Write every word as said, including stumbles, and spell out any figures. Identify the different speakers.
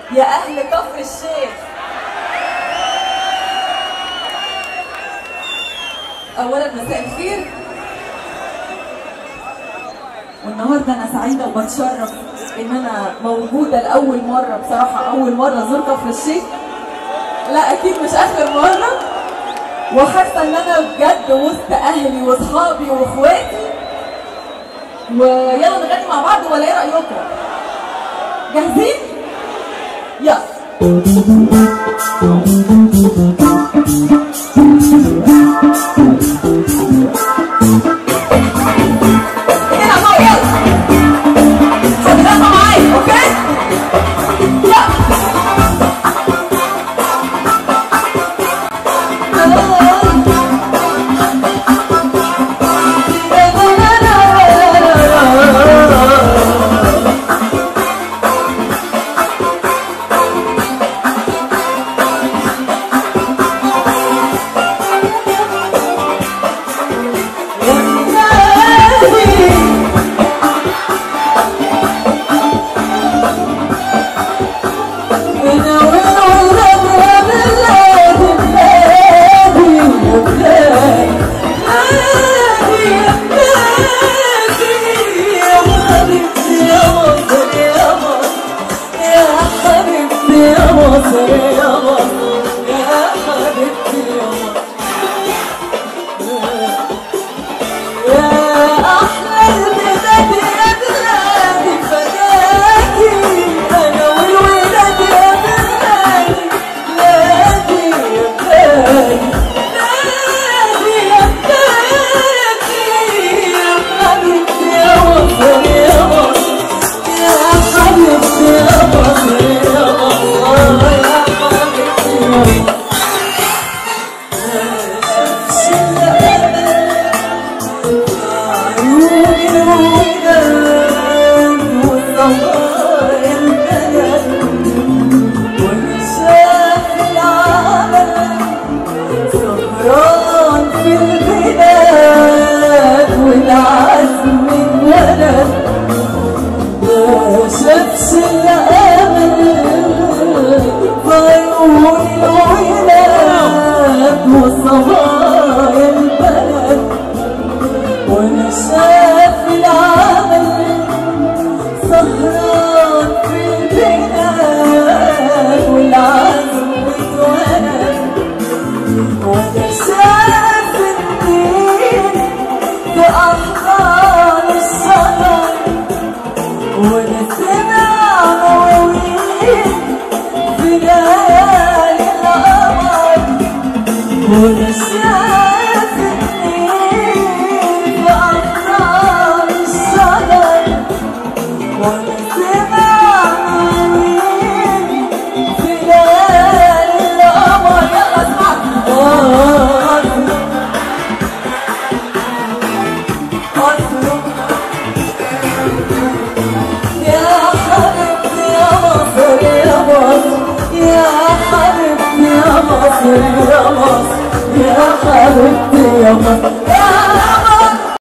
Speaker 1: يا أهل كفر الشيخ، أولا مساء الخير. والنهارده أنا سعيدة وبتشرف إن أنا موجودة لأول مرة، بصراحة أول مرة أزور كفر الشيخ، لا أكيد مش آخر مرة، وحاسة إن أنا بجد وسط أهلي وأصحابي وإخواتي. ويلا نغني مع بعض ولا إيه رأيكم؟ جاهزين؟ يلا.
Speaker 2: يا حبيبتي يا مصر